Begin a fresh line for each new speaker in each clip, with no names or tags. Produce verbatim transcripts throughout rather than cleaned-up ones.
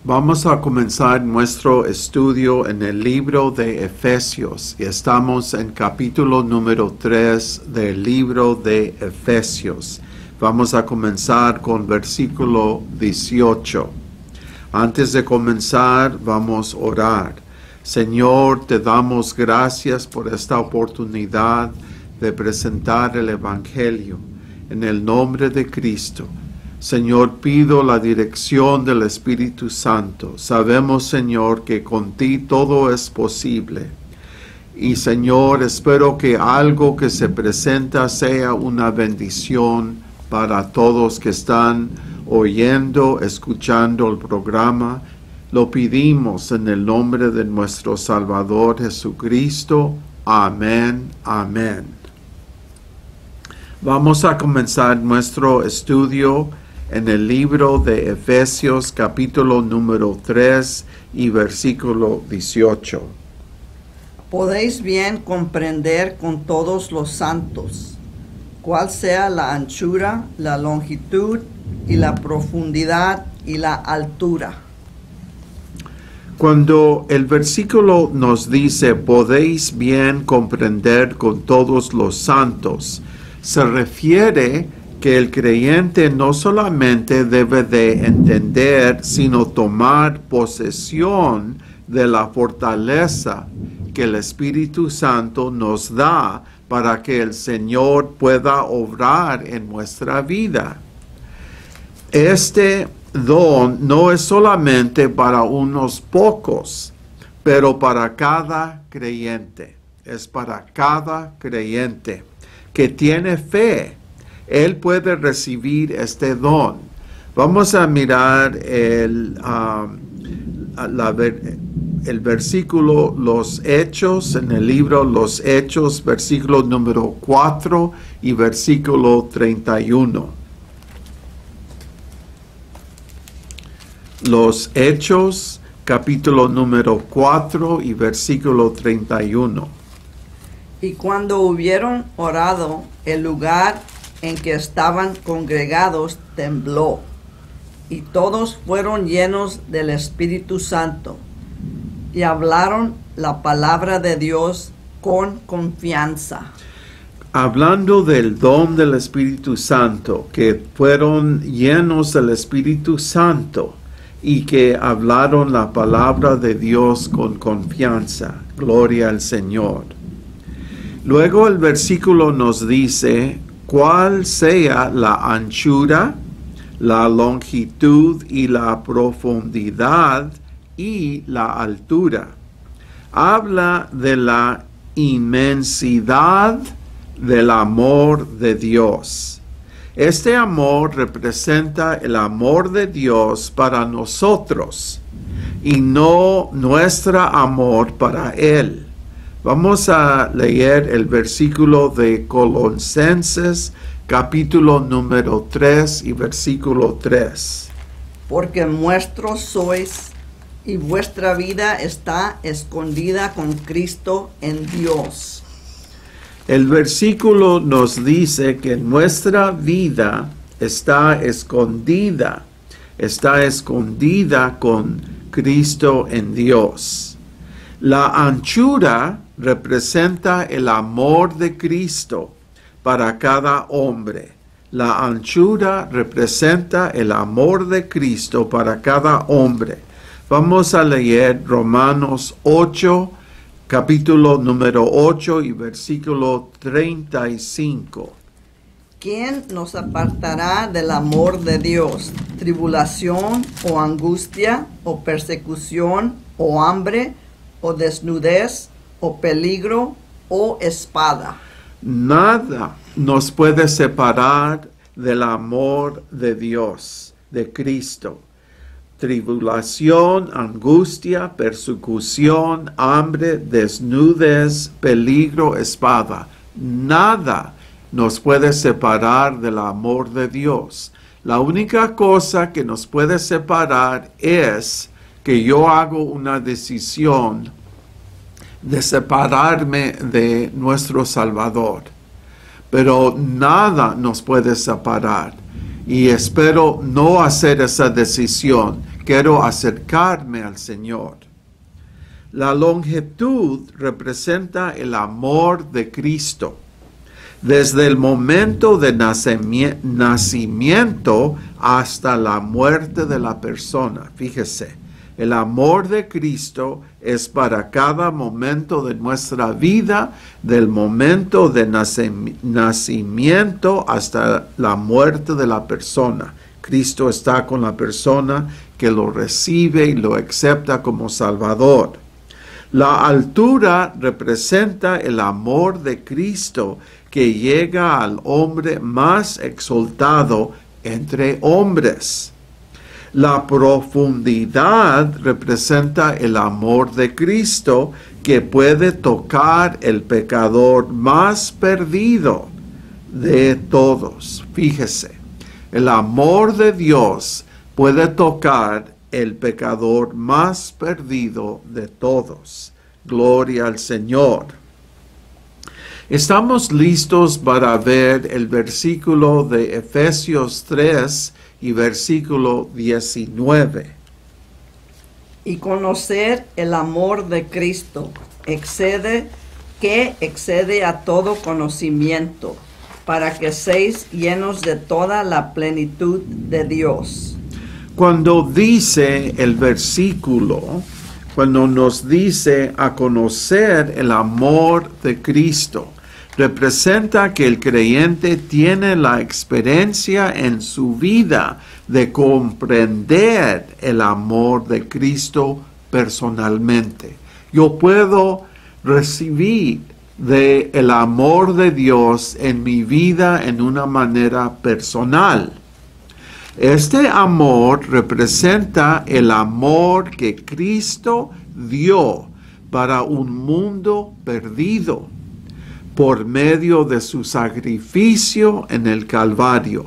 Vamos a comenzar nuestro estudio en el libro de Efesios y estamos en capítulo número tres del libro de Efesios. Vamos a comenzar con versículo dieciocho. Antes de comenzar, vamos a orar. Señor, te damos gracias por esta oportunidad de presentar el Evangelio en el nombre de Cristo. Señor, pido la dirección del Espíritu Santo. Sabemos, Señor, que con ti todo es posible. Y, Señor, espero que algo que se presenta sea una bendición para todos que están oyendo, escuchando el programa. Lo pedimos en el nombre de nuestro Salvador Jesucristo. Amén, amén. Vamos a comenzar nuestro estudio en el libro de Efesios, capítulo número tres y versículo dieciocho.
Podéis bien comprender con todos los santos cuál sea la anchura, la longitud y la profundidad y la altura.
Cuando el versículo nos dice, podéis bien comprender con todos los santos, se refiere que el creyente no solamente debe de entender, sino tomar posesión de la fortaleza que el Espíritu Santo nos da para que el Señor pueda obrar en nuestra vida. Este don no es solamente para unos pocos, pero para cada creyente. Es para cada creyente que tiene fe. Él puede recibir este don. Vamos a mirar el, um, la, el versículo, los Hechos, en el libro Los Hechos, versículo número cuatro y versículo treinta y uno. Los Hechos, capítulo número cuatro y versículo treinta y uno.
Y cuando hubieron orado, el lugar en que estaban congregados tembló, y todos fueron llenos del Espíritu Santo, y hablaron la palabra de Dios con confianza.
Hablando del don del Espíritu Santo, que fueron llenos del Espíritu Santo y que hablaron la palabra de Dios con confianza. Gloria al Señor. Luego el versículo nos dice cuál sea la anchura, la longitud y la profundidad y la altura. Habla de la inmensidad del amor de Dios. Este amor representa el amor de Dios para nosotros y no nuestro amor para Él. Vamos a leer el versículo de Colosenses, capítulo número tres y versículo tres.
Porque nuestros sois y vuestra vida está escondida con Cristo en Dios.
El versículo nos dice que nuestra vida está escondida, está escondida con Cristo en Dios. La anchura representa el amor de Cristo para cada hombre. La anchura representa el amor de Cristo para cada hombre. Vamos a leer Romanos ocho, capítulo número ocho y versículo treinta y cinco.
¿Quién nos apartará del amor de Dios? ¿Tribulación o angustia o persecución o hambre o desnudez o peligro o espada?
Nada nos puede separar del amor de Dios, de Cristo. Tribulación, angustia, persecución, hambre, desnudez, peligro, espada. Nada nos puede separar del amor de Dios. La única cosa que nos puede separar es que yo hago una decisión de separarme de nuestro Salvador. Pero nada nos puede separar. Y espero no hacer esa decisión. quiero acercarme al Señor. La longitud representa el amor de Cristo. Desde el momento de nacimiento hasta la muerte de la persona. Fíjese, el amor de Cristo es para cada momento de nuestra vida, del momento de nacimiento hasta la muerte de la persona. Cristo está con la persona que lo recibe y lo acepta como Salvador. La altura representa el amor de Cristo que llega al hombre más exaltado entre hombres. La profundidad representa el amor de Cristo que puede tocar el pecador más perdido de todos. Fíjese, el amor de Dios puede tocar el pecador más perdido de todos. Gloria al Señor. Estamos listos para ver el versículo de Efesios tres y versículo diecinueve.
Y conocer el amor de Cristo excede, que excede a todo conocimiento, para que seáis llenos de toda la plenitud de Dios.
Cuando dice el versículo, cuando nos dice a conocer el amor de Cristo, representa que el creyente tiene la experiencia en su vida de comprender el amor de Cristo personalmente. Yo puedo recibir de el amor de Dios en mi vida en una manera personal. Este amor representa el amor que Cristo dio para un mundo perdido por medio de su sacrificio en el Calvario.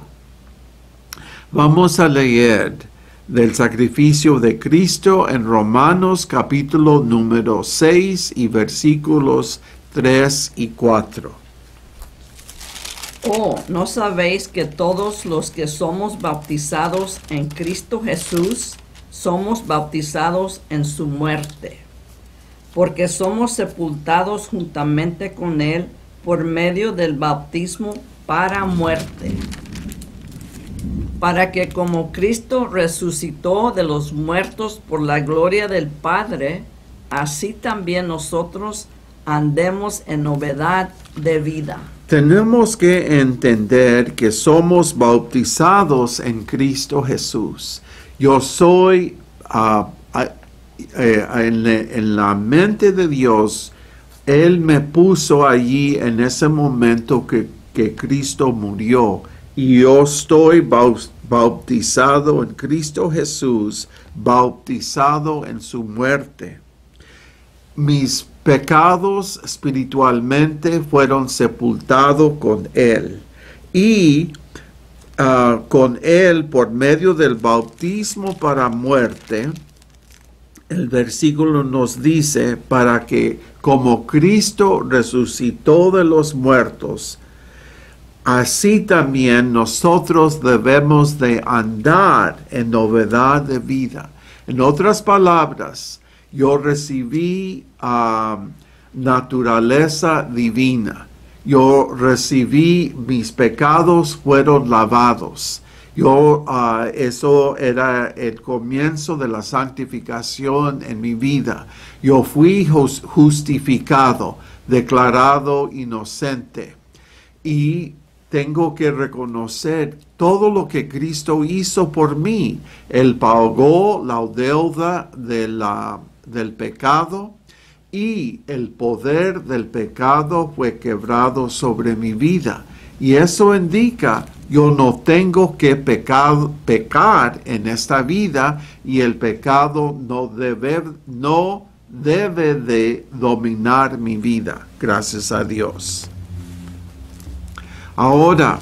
Vamos a leer del sacrificio de Cristo en Romanos capítulo número seis y versículos tres y cuatro.
Oh, ¿no sabéis que todos los que somos bautizados en Cristo Jesús somos bautizados en su muerte? Porque somos sepultados juntamente con Él por medio del bautismo para muerte, para que como Cristo resucitó de los muertos por la gloria del Padre, así también nosotros andemos en novedad de vida.
Tenemos que entender que somos bautizados en Cristo Jesús. Yo soy uh, uh, Eh, en, en la mente de Dios, Él me puso allí en ese momento que, que Cristo murió, y yo estoy bautizado en Cristo Jesús, bautizado en su muerte. Mis pecados espiritualmente fueron sepultados con Él, y uh, con Él por medio del bautismo para muerte. El versículo nos dice, para que como Cristo resucitó de los muertos, así también nosotros debemos de andar en novedad de vida. En otras palabras, yo recibí uh, naturaleza divina. Yo recibí, mis pecados fueron lavados. Yo, uh, eso era el comienzo de la santificación en mi vida. Yo fui justificado, declarado inocente. Y tengo que reconocer todo lo que Cristo hizo por mí. Él pagó la deuda de la, del pecado, y el poder del pecado fue quebrado sobre mi vida. Y eso indica, yo no tengo que pecar, pecar en esta vida, y el pecado no debe, no debe de dominar mi vida, gracias a Dios. Ahora,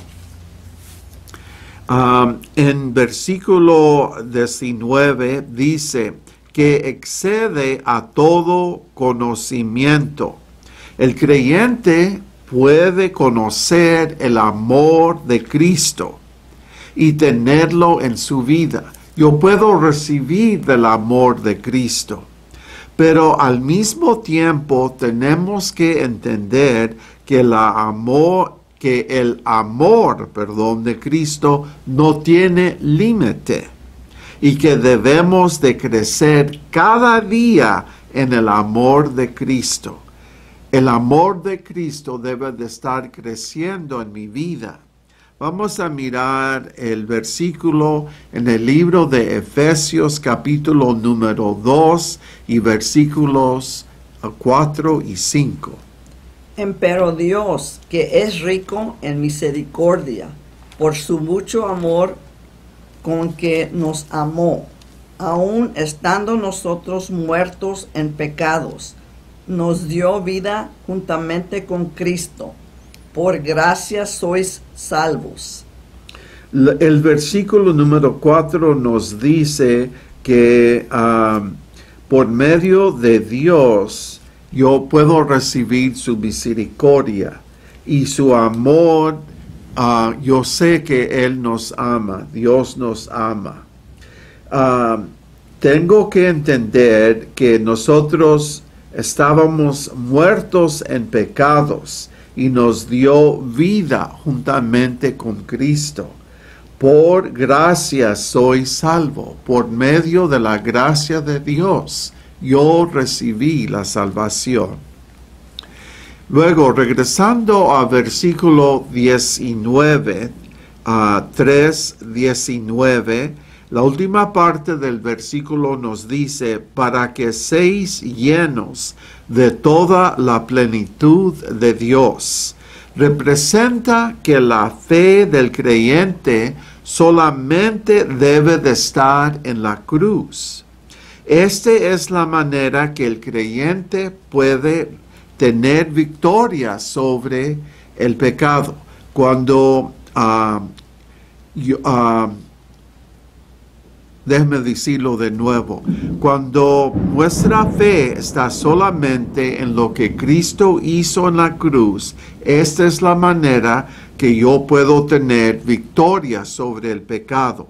um, en versículo diecinueve dice que excede a todo conocimiento. El creyente puede conocer el amor de Cristo y tenerlo en su vida. Yo puedo recibir del amor de Cristo. Pero al mismo tiempo tenemos que entender que, la amor, que el amor, perdón, de Cristo no tiene límite y que debemos de crecer cada día en el amor de Cristo. El amor de Cristo debe de estar creciendo en mi vida. Vamos a mirar el versículo en el libro de Efesios capítulo número dos y versículos cuatro y cinco.
Empero Dios, que es rico en misericordia, por su mucho amor con que nos amó, aun estando nosotros muertos en pecados, nos dio vida juntamente con Cristo. Por gracia sois salvos.
El versículo número cuatro nos dice que um, por medio de Dios yo puedo recibir su misericordia y su amor. Uh, yo sé que Él nos ama, Dios nos ama. Uh, tengo que entender que nosotros estábamos muertos en pecados y nos dio vida juntamente con Cristo. Por gracia soy salvo. Por medio de la gracia de Dios, yo recibí la salvación. Luego, regresando a versículo diecinueve, a tres diecinueve, la última parte del versículo nos dice, para que seáis llenos de toda la plenitud de Dios. Representa que la fe del creyente solamente debe de estar en la cruz. Esta es la manera que el creyente puede tener victoria sobre el pecado. Cuando uh, yo, uh, Déjeme decirlo de nuevo. Cuando nuestra fe está solamente en lo que Cristo hizo en la cruz, esta es la manera que yo puedo tener victoria sobre el pecado.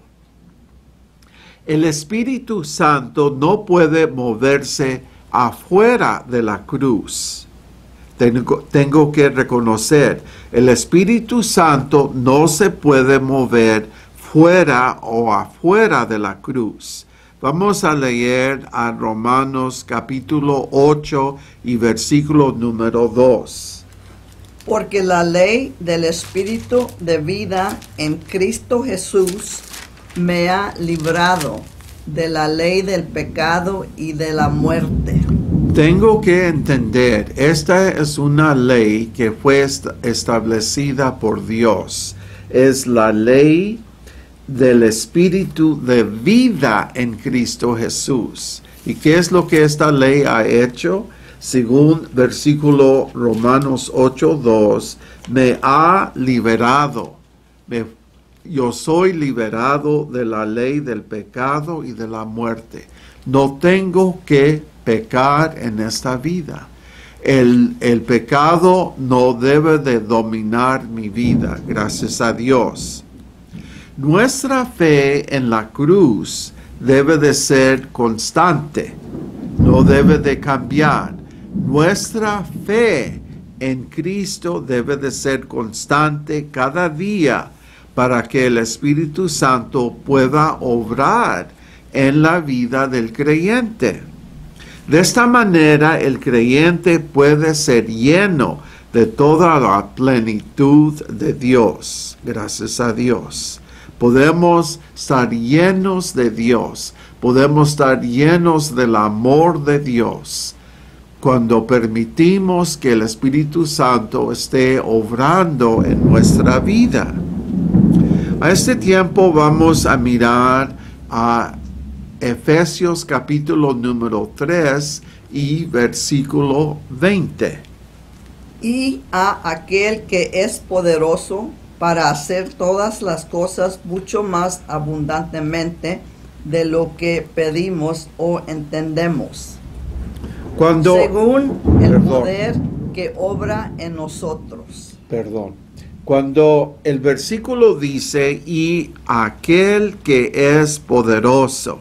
El Espíritu Santo no puede moverse afuera de la cruz. Tengo, tengo que reconocer, el Espíritu Santo no se puede mover fuera o afuera de la cruz. Vamos a leer a Romanos capítulo ocho y versículo número dos.
Porque la ley del Espíritu de vida en Cristo Jesús me ha librado de la ley del pecado y de la muerte.
Tengo que entender, esta es una ley que fue est- establecida por Dios. Es la ley del Espíritu de vida en Cristo Jesús. ¿Y qué es lo que esta ley ha hecho? Según versículo Romanos ocho dos, me ha liberado. Me, yo soy liberado de la ley del pecado y de la muerte. No tengo que pecar en esta vida. El, el pecado no debe de dominar mi vida, gracias a Dios. Nuestra fe en la cruz debe de ser constante, no debe de cambiar. Nuestra fe en Cristo debe de ser constante cada día para que el Espíritu Santo pueda obrar en la vida del creyente. De esta manera el creyente puede ser lleno de toda la plenitud de Dios. Gracias a Dios. Podemos estar llenos de Dios. Podemos estar llenos del amor de Dios cuando permitimos que el Espíritu Santo esté obrando en nuestra vida. A este tiempo vamos a mirar a Efesios capítulo número tres y versículo veinte.
Y a aquel que es poderoso para hacer todas las cosas mucho más abundantemente de lo que pedimos o entendemos,
Cuando,
según el
perdón,
poder que obra en nosotros.
Perdón. Cuando el versículo dice, y aquel que es poderoso,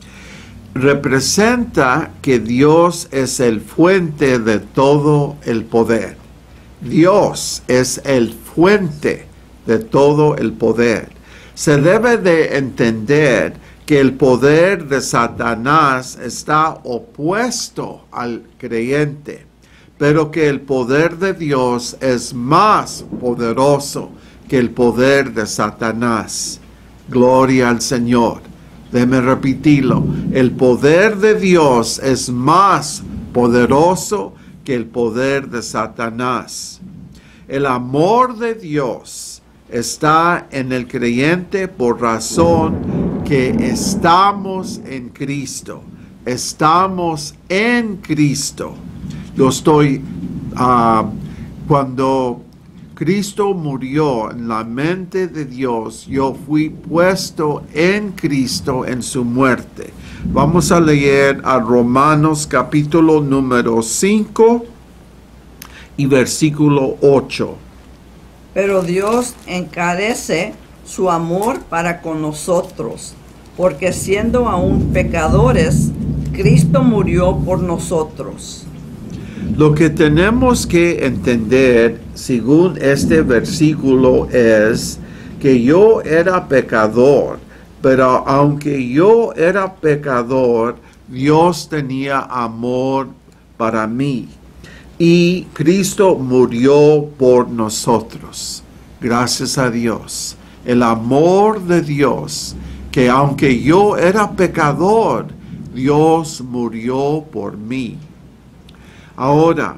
representa que Dios es el fuente de todo el poder. Dios es el fuente de todo el poder. Se debe de entender que el poder de Satanás está opuesto al creyente, pero que el poder de Dios es más poderoso que el poder de Satanás. Gloria al Señor. Déjeme repetirlo. El poder de Dios es más poderoso que el poder de Satanás. El amor de Dios está en el creyente por razón que estamos en Cristo. Estamos en Cristo. Yo estoy, uh, cuando Cristo murió en la mente de Dios, yo fui puesto en Cristo en su muerte. Vamos a leer a Romanos capítulo número cinco y versículo ocho.
Pero Dios encarece su amor para con nosotros, porque siendo aún pecadores, Cristo murió por nosotros.
Lo que tenemos que entender, según este versículo, es que yo era pecador, pero aunque yo era pecador, Dios tenía amor para mí. Y Cristo murió por nosotros. Gracias a Dios. El amor de Dios, que aunque yo era pecador, Dios murió por mí. Ahora,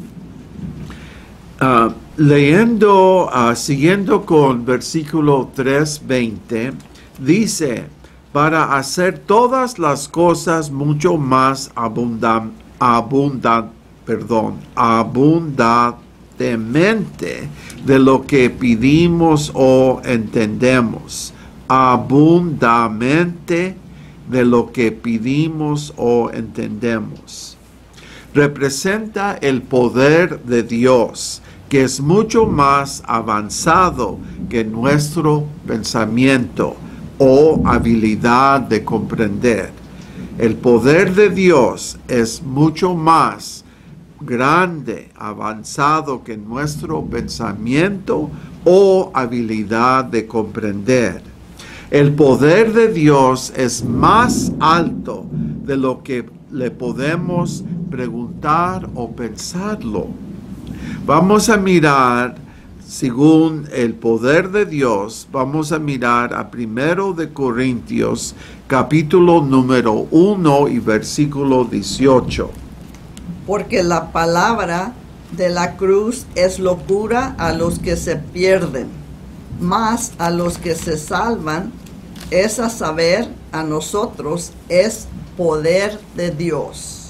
uh, leyendo, uh, siguiendo con versículo tres veinte, dice, para hacer todas las cosas mucho más abundan, abundan, perdón, abundantemente de lo que pedimos o entendemos. Abundamente de lo que pedimos o entendemos. Representa el poder de Dios, que es mucho más avanzado que nuestro pensamiento o habilidad de comprender. El poder de Dios es mucho más grande, avanzado que nuestro pensamiento o habilidad de comprender. El poder de Dios es más alto de lo que le podemos preguntar o pensarlo. Vamos a mirar, según el poder de Dios, vamos a mirar a Primero de Corintios, capítulo número uno y versículo dieciocho.
Porque la palabra de la cruz es locura a los que se pierden, mas a los que se salvan, es a saber, a nosotros es poder de Dios.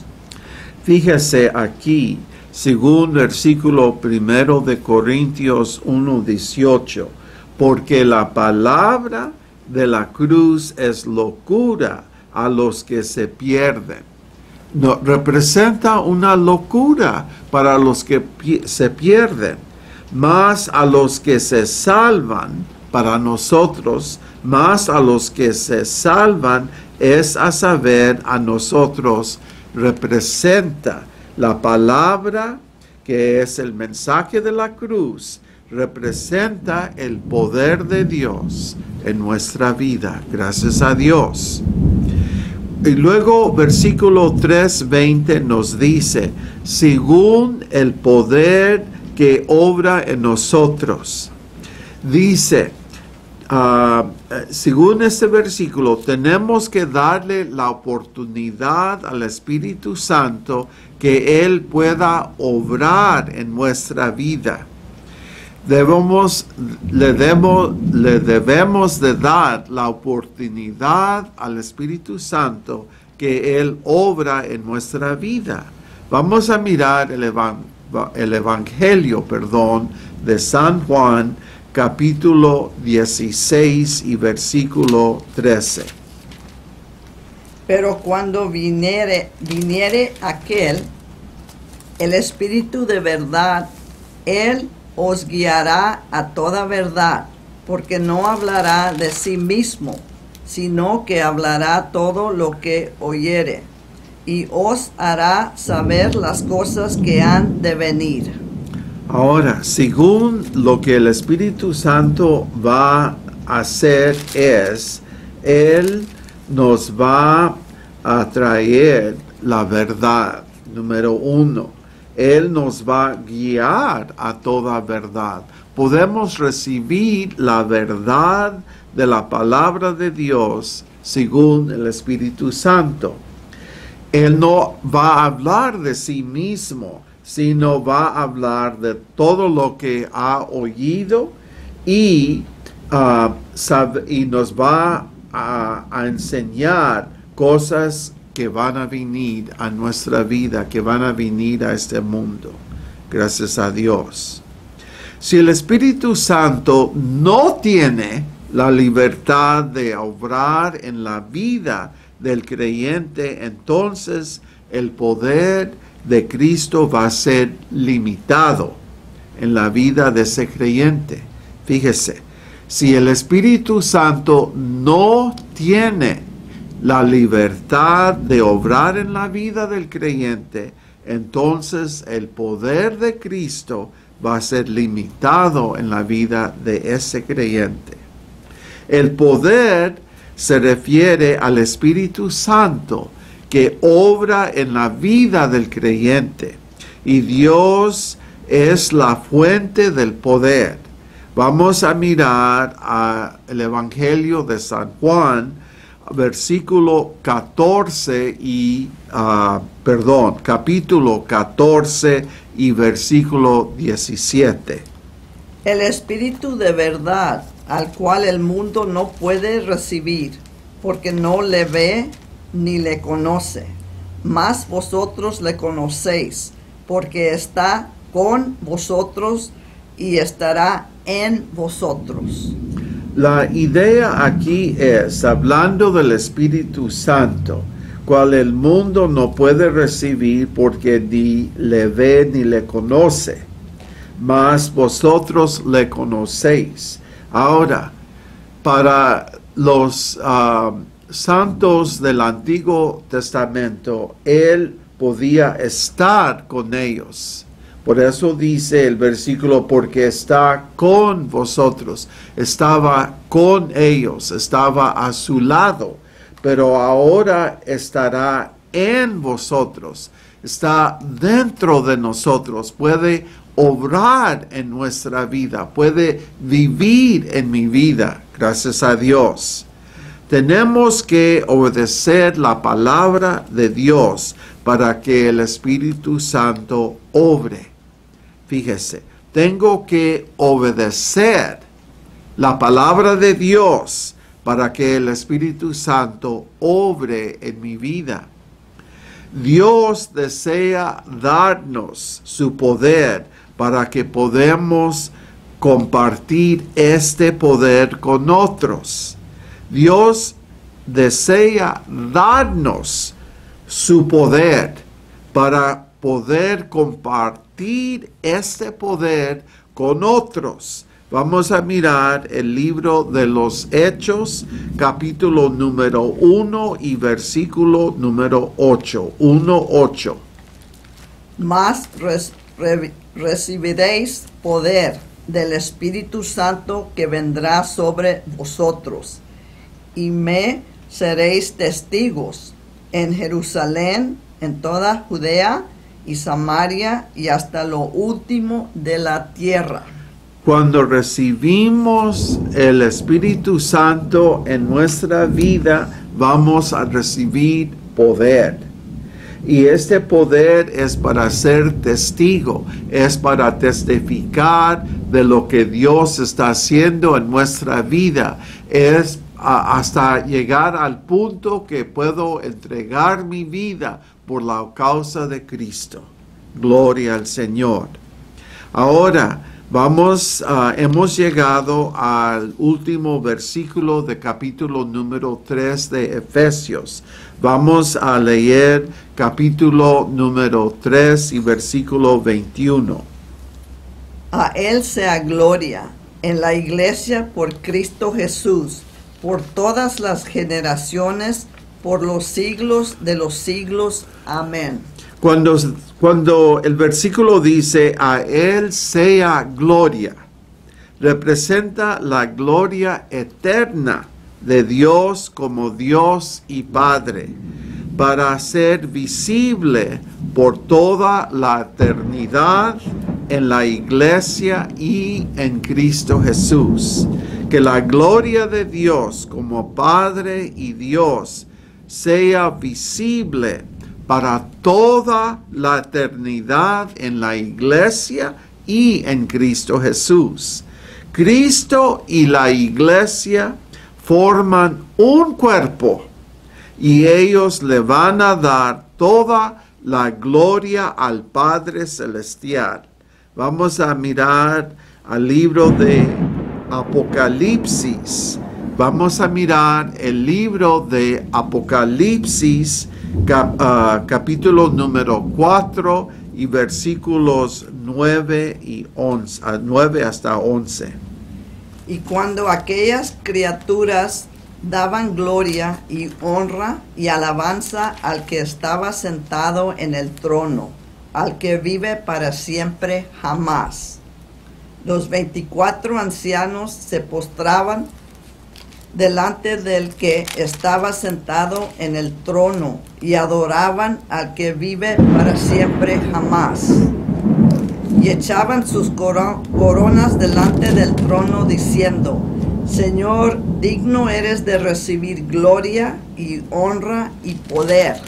Fíjese aquí, según versículo primero de Corintios uno dieciocho, porque la palabra de la cruz es locura a los que se pierden. No, representa una locura para los que pi- se pierden, más a los que se salvan, para nosotros, más a los que se salvan, es a saber, a nosotros, representa la palabra que es el mensaje de la cruz, representa el poder de Dios en nuestra vida. Gracias a Dios. Y luego versículo tres veinte nos dice, según el poder que obra en nosotros. Dice, uh, según este versículo, tenemos que darle la oportunidad al Espíritu Santo que Él pueda obrar en nuestra vida. Debemos, le, debemos, le debemos de dar la oportunidad al Espíritu Santo que Él obra en nuestra vida. Vamos a mirar el, evan, el Evangelio, perdón, de San Juan, capítulo dieciséis y versículo trece.
Pero cuando viniere, viniere aquel, el Espíritu de verdad, Él os guiará a toda verdad, porque no hablará de sí mismo, sino que hablará todo lo que oyere, y os hará saber las cosas que han de venir.
Ahora, según lo que el Espíritu Santo va a hacer es, Él nos va a traer la verdad, número uno. Él nos va a guiar a toda verdad. Podemos recibir la verdad de la palabra de Dios según el Espíritu Santo. Él no va a hablar de sí mismo, sino va a hablar de todo lo que ha oído y, uh, sabe, y nos va a, a enseñar cosas que van a venir a nuestra vida, que van a venir a este mundo. Gracias a Dios. Si el Espíritu Santo no tiene la libertad de obrar en la vida del creyente, entonces el poder de Cristo va a ser limitado en la vida de ese creyente. Fíjese, si el Espíritu Santo no tiene la libertad de obrar en la vida del creyente, entonces el poder de Cristo va a ser limitado en la vida de ese creyente. El poder se refiere al Espíritu Santo que obra en la vida del creyente, y Dios es la fuente del poder. Vamos a mirar a el Evangelio de San Juan, versículo catorce y, uh, perdón, capítulo catorce y versículo diecisiete.
El Espíritu de verdad, al cual el mundo no puede recibir, porque no le ve ni le conoce, mas vosotros le conocéis, porque está con vosotros y estará en vosotros.
La idea aquí es, hablando del Espíritu Santo, cual el mundo no puede recibir porque ni le ve ni le conoce, mas vosotros le conocéis. Ahora, para los uh, santos del Antiguo Testamento, Él podía estar con ellos. Por eso dice el versículo, porque está con vosotros. Estaba con ellos, estaba a su lado, pero ahora estará en vosotros. Está dentro de nosotros, puede obrar en nuestra vida, puede vivir en mi vida, gracias a Dios. Tenemos que obedecer la palabra de Dios para que el Espíritu Santo obre. Fíjese, tengo que obedecer la palabra de Dios para que el Espíritu Santo obre en mi vida. Dios desea darnos su poder para que podamos compartir este poder con otros. Dios desea darnos su poder para poder compartir este poder con otros. Vamos a mirar el libro de los Hechos, capítulo número uno y versículo número ocho. uno, ocho.
Mas res, re, recibiréis poder del Espíritu Santo que vendrá sobre vosotros, y me seréis testigos en Jerusalén, en toda Judea y Samaria y hasta lo último de la tierra.
Cuando recibimos el Espíritu Santo en nuestra vida, vamos a recibir poder. Y este poder es para ser testigo, es para testificar de lo que Dios está haciendo en nuestra vida. Es a, hasta llegar al punto que puedo entregar mi vida por la causa de Cristo. Gloria al Señor. Ahora, vamos, uh, hemos llegado al último versículo de capítulo número tres de Efesios. Vamos a leer capítulo número tres y versículo veintiuno.
A Él sea gloria en la iglesia por Cristo Jesús, por todas las generaciones, por los siglos de los siglos. Amén.
Cuando, cuando el versículo dice, a Él sea gloria, representa la gloria eterna de Dios como Dios y Padre, para ser visible por toda la eternidad en la iglesia y en Cristo Jesús. Que la gloria de Dios como Padre y Dios sea visible para toda la eternidad en la iglesia y en Cristo Jesús. Cristo y la iglesia forman un cuerpo y ellos le van a dar toda la gloria al Padre Celestial. Vamos a mirar al libro de Apocalipsis. Vamos a mirar el libro de Apocalipsis, cap, uh, capítulo número cuatro y versículos nueve y once, uh, nueve hasta once.
Y cuando aquellas criaturas daban gloria y honra y alabanza al que estaba sentado en el trono, al que vive para siempre jamás, los veinticuatro ancianos se postraban delante del que estaba sentado en el trono y adoraban al que vive para siempre jamás. Y echaban sus coro- coronas delante del trono diciendo, Señor, digno eres de recibir gloria y honra y poder,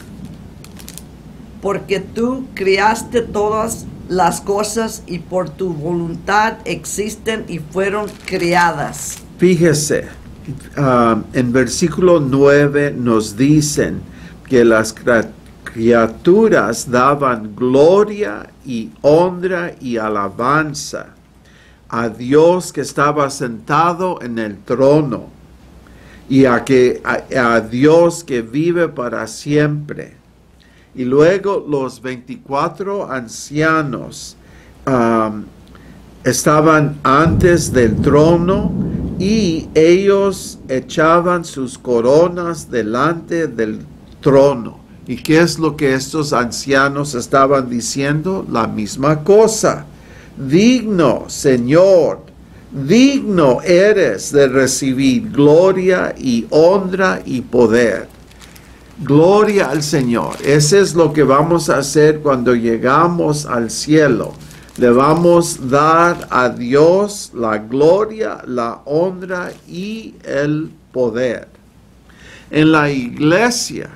porque tú creaste todas las cosas y por tu voluntad existen y fueron creadas.
Fíjese, uh, en versículo nueve nos dicen que las criaturas daban gloria y honra y alabanza a Dios que estaba sentado en el trono y a, que, a, a Dios que vive para siempre. Y luego los veinticuatro ancianos um, estaban antes del trono y ellos echaban sus coronas delante del trono. ¿Y qué es lo que estos ancianos estaban diciendo? La misma cosa. Digno, Señor, digno eres de recibir gloria y honra y poder. Gloria al Señor. Eso es lo que vamos a hacer cuando llegamos al cielo. Le vamos a dar a Dios la gloria, la honra y el poder. En la iglesia,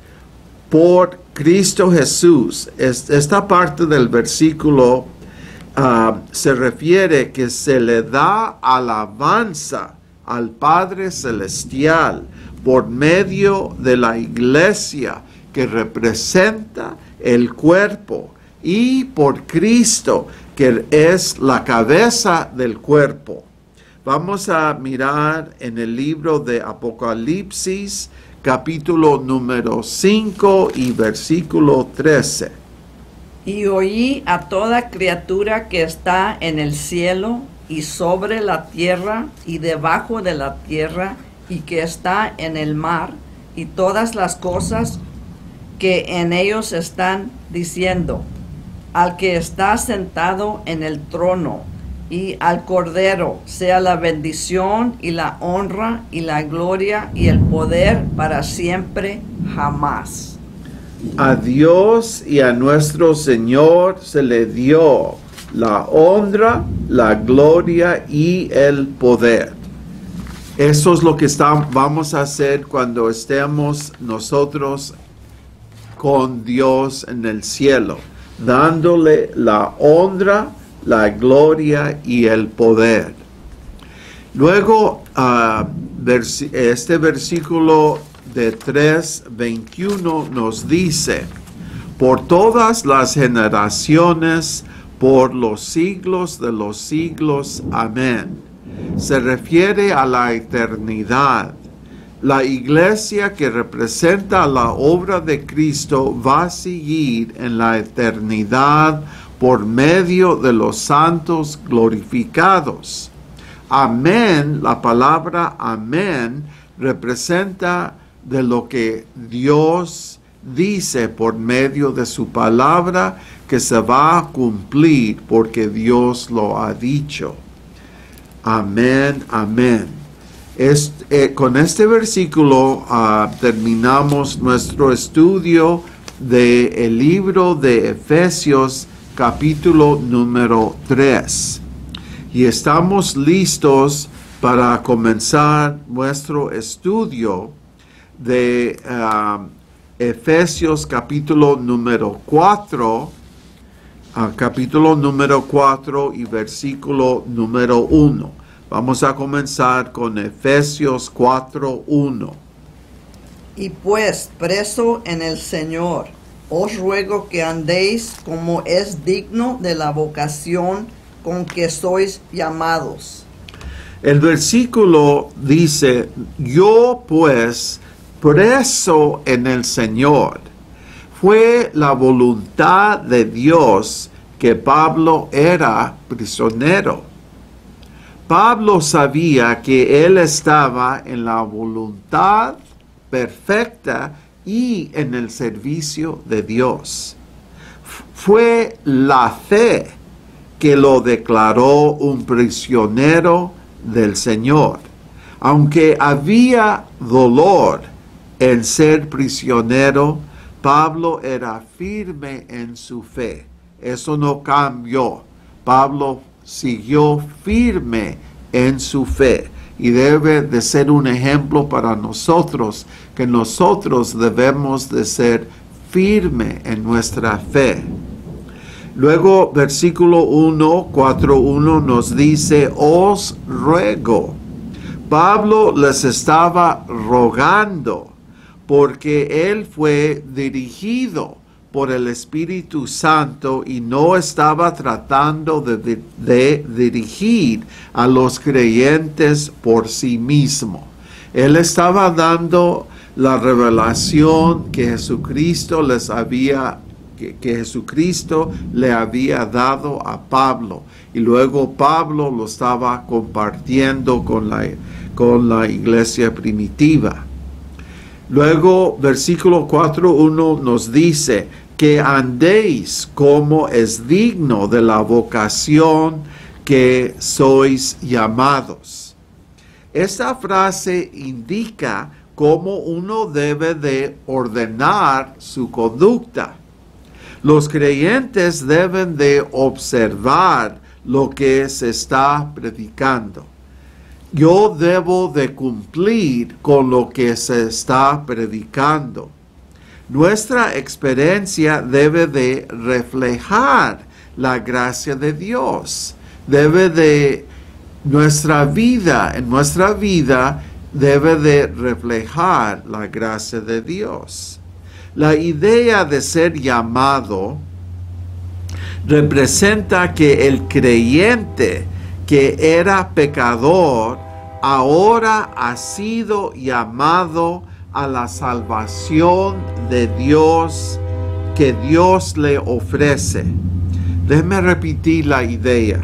por Cristo Jesús, esta parte del versículo uh, se refiere que se le da alabanza al Padre Celestial por medio de la iglesia que representa el cuerpo y por Cristo que es la cabeza del cuerpo. Vamos a mirar en el libro de Apocalipsis, capítulo número cinco y versículo trece.
Y oí a toda criatura que está en el cielo y sobre la tierra y debajo de la tierra y que está en el mar y todas las cosas que en ellos están diciendo, al que está sentado en el trono y al Cordero sea la bendición y la honra y la gloria y el poder para siempre jamás.
A Dios y a nuestro Señor se le dio la honra, la gloria y el poder. Eso es lo que está, vamos a hacer cuando estemos nosotros con Dios en el cielo, dándole la honra, la gloria y el poder. Luego, uh, vers- este versículo de tres veintiuno nos dice, por todas las generaciones, por los siglos de los siglos. Amén. Se refiere a la eternidad. La iglesia que representa la obra de Cristo va a seguir en la eternidad por medio de los santos glorificados. Amén, la palabra amén representa de lo que Dios dice por medio de su palabra que se va a cumplir porque Dios lo ha dicho. Amén, amén. Este, eh, con este versículo uh, terminamos nuestro estudio del libro de Efesios capítulo número tres. Y estamos listos para comenzar nuestro estudio de uh, Efesios capítulo número cuatro, uh, capítulo número cuatro y versículo número uno. Vamos a comenzar con Efesios cuatro, uno.
Y pues, preso en el Señor, os ruego que andéis como es digno de la vocación con que sois llamados.
El versículo dice, yo pues, preso en el Señor. Fue la voluntad de Dios que Pablo era prisionero. Pablo sabía que él estaba en la voluntad perfecta y en el servicio de Dios. Fue la fe que lo declaró un prisionero del Señor. Aunque había dolor en ser prisionero, Pablo era firme en su fe. Eso no cambió. Pablo siguió firme en su fe. Y debe de ser un ejemplo para nosotros, que nosotros debemos de ser firme en nuestra fe. Luego, versículo uno, cuatro, uno nos dice, os ruego. Pablo les estaba rogando porque él fue dirigido por el Espíritu Santo y no estaba tratando de, de, de dirigir a los creyentes por sí mismo. Él estaba dando la revelación que Jesucristo les había, que, que Jesucristo le había dado a Pablo. Y luego Pablo lo estaba compartiendo con la, con la iglesia primitiva. Luego, versículo cuatro, uno nos dice que andéis como es digno de la vocación que sois llamados. Esta frase indica cómo uno debe de ordenar su conducta. Los creyentes deben de observar lo que se está predicando. Yo debo de cumplir con lo que se está predicando. Nuestra experiencia debe de reflejar la gracia de Dios. Debe de, nuestra vida, en nuestra vida, debe de reflejar la gracia de Dios. La idea de ser llamado representa que el creyente que era pecador, ahora ha sido llamado a la salvación de Dios que Dios le ofrece. Déjeme repetir la idea.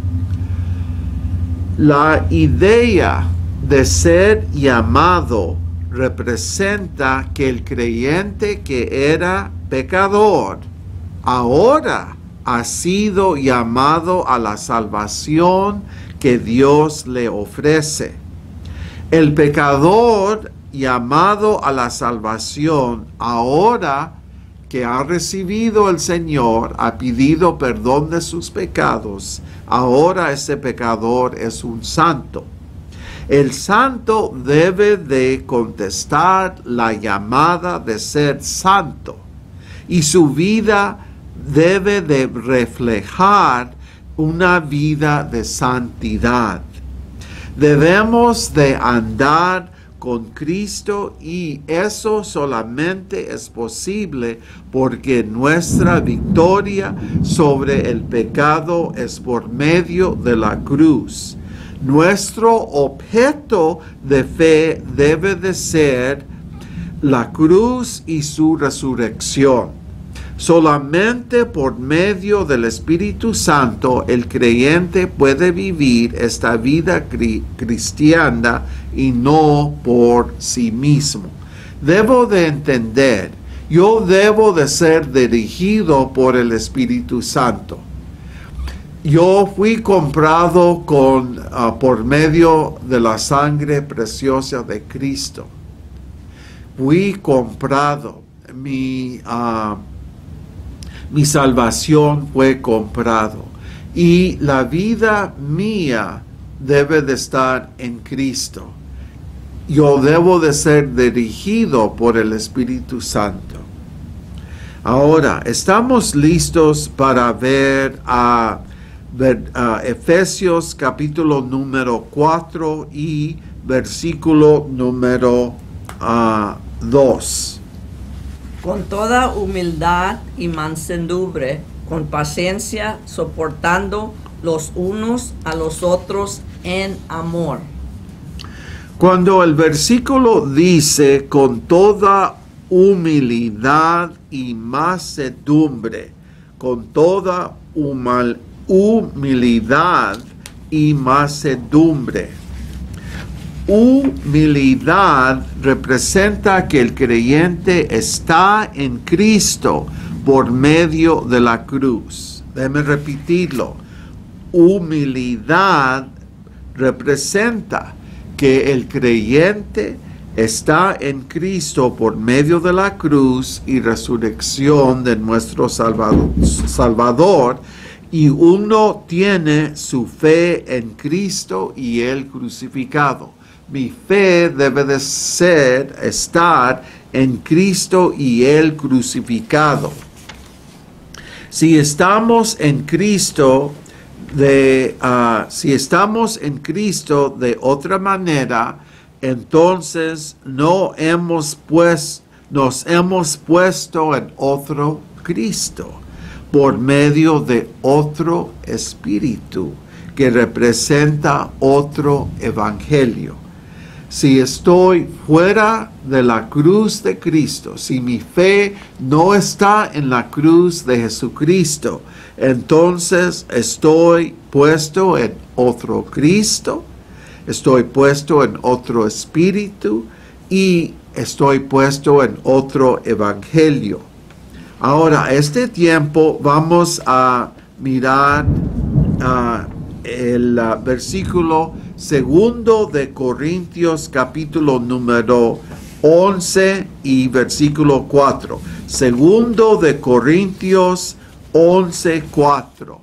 La idea de ser llamado representa que el creyente que era pecador, ahora ha sido llamado a la salvación que Dios le ofrece. El pecador llamado a la salvación, ahora que ha recibido el Señor, ha pedido perdón de sus pecados, ahora ese pecador es un santo. El santo debe de contestar la llamada de ser santo y su vida debe de reflejar una vida de santidad. Debemos de andar con Cristo y eso solamente es posible porque nuestra victoria sobre el pecado es por medio de la cruz. Nuestro objeto de fe debe de ser la cruz y su resurrección. Solamente por medio del Espíritu Santo el creyente puede vivir esta vida cri- cristiana y no por sí mismo. Debo de entender, yo debo de ser dirigido por el Espíritu Santo. Yo fui comprado con, uh, por medio de la sangre preciosa de Cristo. Fui comprado. Mi, uh, mi salvación fue comprado. Y la vida mía debe de estar en Cristo. Yo debo de ser dirigido por el Espíritu Santo. Ahora, estamos listos para ver a... Uh, Ver, uh, Efesios capítulo número cuatro y versículo número uh, dos.
Con toda humildad y mansedumbre, con paciencia, soportando los unos a los otros en amor.
Cuando el versículo dice con toda humildad y mansedumbre, con toda humildad, humildad y mansedumbre. Humildad representa que el creyente está en Cristo por medio de la cruz. Déjeme repetirlo. Humildad representa que el creyente está en Cristo por medio de la cruz y resurrección de nuestro Salvador, Salvador y uno tiene su fe en Cristo y el crucificado. Mi fe debe de ser, estar en Cristo y el crucificado. Si estamos en Cristo, de, uh, si estamos en Cristo de otra manera, entonces no hemos pues, nos hemos puesto en otro Cristo, por medio de otro espíritu que representa otro evangelio. Si estoy fuera de la cruz de Cristo, si mi fe no está en la cruz de Jesucristo, entonces estoy puesto en otro Cristo, estoy puesto en otro espíritu y estoy puesto en otro evangelio. Ahora, este tiempo vamos a mirar uh, el uh, versículo segundo de Corintios capítulo número once y versículo cuatro. Segundo de Corintios once, cuatro.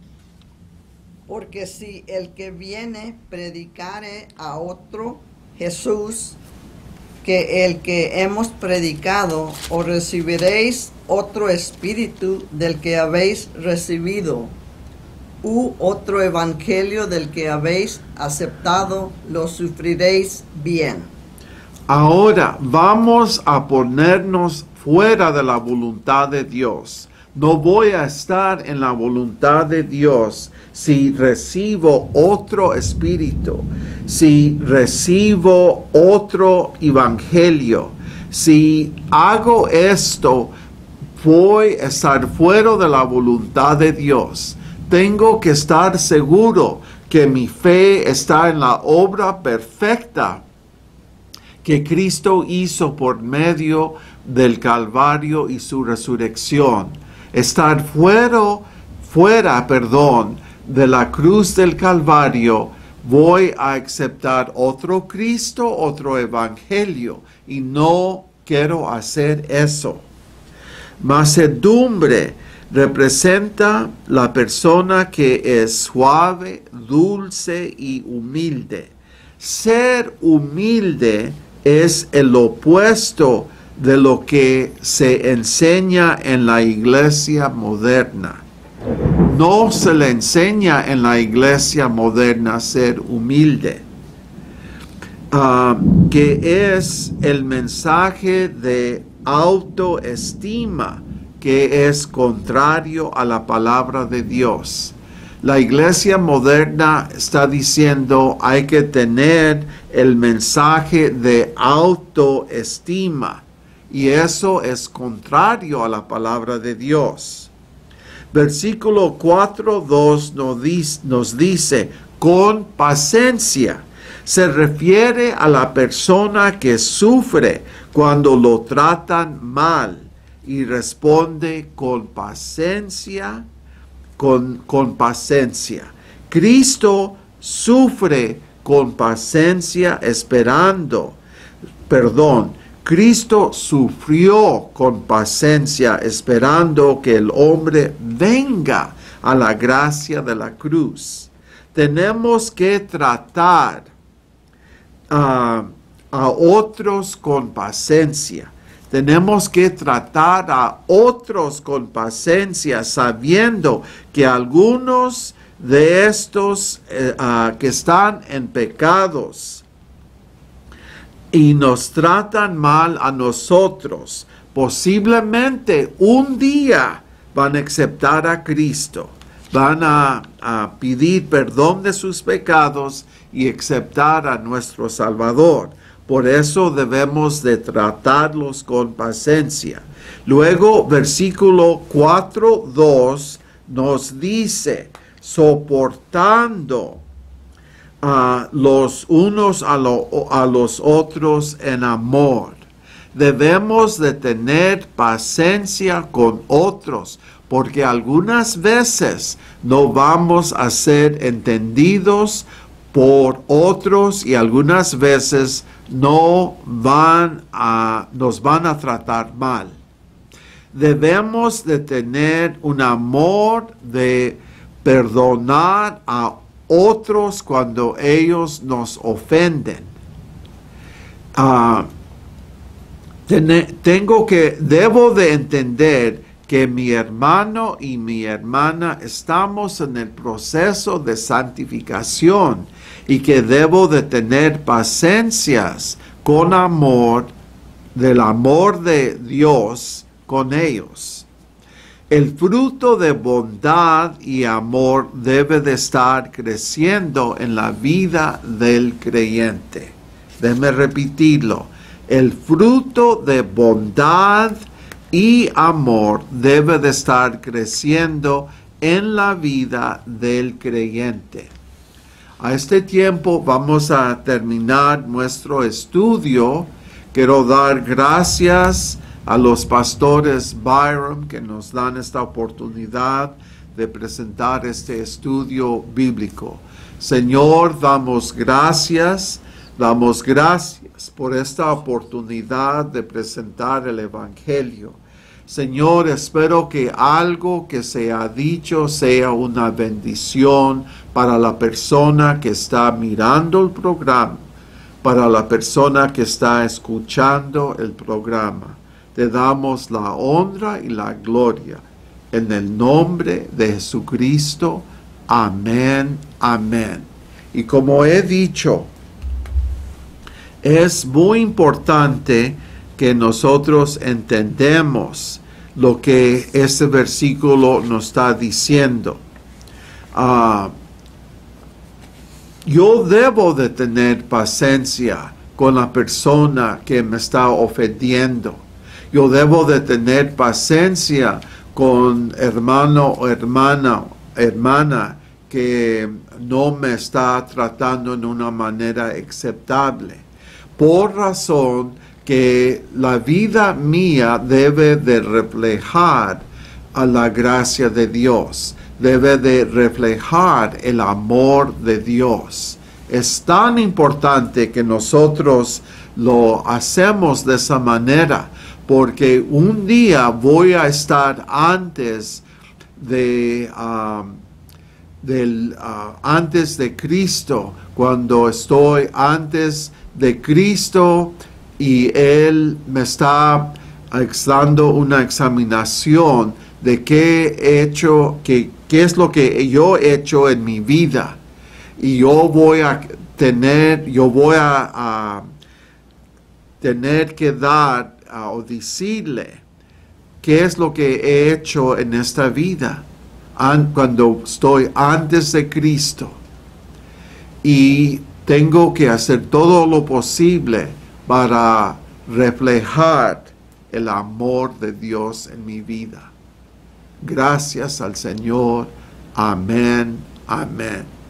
Porque si el que viene predicare a otro Jesús que el que hemos predicado, o recibiréis otro espíritu del que habéis recibido, u otro evangelio del que habéis aceptado, lo sufriréis bien.
Ahora vamos a ponernos fuera de la voluntad de Dios. No voy a estar en la voluntad de Dios si recibo otro espíritu, si recibo otro evangelio. Si hago esto, voy a estar fuera de la voluntad de Dios. Tengo que estar seguro que mi fe está en la obra perfecta que Cristo hizo por medio del Calvario y su resurrección. Estar fuera, fuera, perdón, de la cruz del Calvario, voy a aceptar otro Cristo, otro evangelio, y no quiero hacer eso. Mansedumbre representa la persona que es suave, dulce y humilde. Ser humilde es el opuesto de lo que se enseña en la iglesia moderna. No se le enseña en la iglesia moderna ser humilde, uh, que es el mensaje de autoestima, que es contrario a la palabra de Dios. La iglesia moderna está diciendo hay que tener el mensaje de autoestima, y eso es contrario a la palabra de Dios. Versículo cuatro, dos nos dice, nos dice con paciencia. Se refiere a la persona que sufre cuando lo tratan mal y responde con paciencia, con, con paciencia. Cristo sufre con paciencia esperando, perdón, Cristo sufrió con paciencia esperando que el hombre venga a la gracia de la cruz. Tenemos que tratar uh, a otros con paciencia. Tenemos que tratar a otros con paciencia, sabiendo que algunos de estos eh, uh, que están en pecados y nos tratan mal a nosotros, posiblemente un día van a aceptar a Cristo, van a, a pedir perdón de sus pecados y aceptar a nuestro Salvador. Por eso debemos de tratarlos con paciencia. Luego, versículo cuatro, dos nos dice, soportando a uh, los unos a, lo, a los otros en amor. Debemos de tener paciencia con otros, porque algunas veces no vamos a ser entendidos por otros y algunas veces no van a, nos van a tratar mal. Debemos de tener un amor de perdonar a otros cuando ellos nos ofenden. Uh, ten, tengo que, debo de entender que mi hermano y mi hermana estamos en el proceso de santificación y que debo de tener paciencias con amor, del amor de Dios con ellos. El fruto de bondad y amor debe de estar creciendo en la vida del creyente. Déjeme repetirlo. El fruto de bondad y amor debe de estar creciendo en la vida del creyente. A este tiempo vamos a terminar nuestro estudio. Quiero dar gracias a los pastores Byram que nos dan esta oportunidad de presentar este estudio bíblico. Señor, damos gracias, damos gracias por esta oportunidad de presentar el Evangelio. Señor, espero que algo que se ha dicho sea una bendición para la persona que está mirando el programa, para la persona que está escuchando el programa. Te damos la honra y la gloria. En el nombre de Jesucristo. Amén, amén. Y como he dicho, es muy importante que nosotros entendemos lo que este versículo nos está diciendo. Uh, yo debo de tener paciencia con la persona que me está ofendiendo. Yo debo de tener paciencia con hermano o hermana, hermana que no me está tratando en una manera aceptable. Por razón que la vida mía debe de reflejar a la gracia de Dios. Debe de reflejar el amor de Dios. Es tan importante que nosotros lo hacemos de esa manera, porque un día voy a estar antes de, uh, del, uh, antes de Cristo, cuando estoy antes de Cristo y Él me está dando una examinación de qué he hecho, qué, qué es lo que yo he hecho en mi vida. Y yo voy a tener, yo voy a, a tener que dar o decirle qué es lo que he hecho en esta vida an, cuando estoy antes de Cristo, y tengo que hacer todo lo posible para reflejar el amor de Dios en mi vida. Gracias al Señor. Amén. Amén.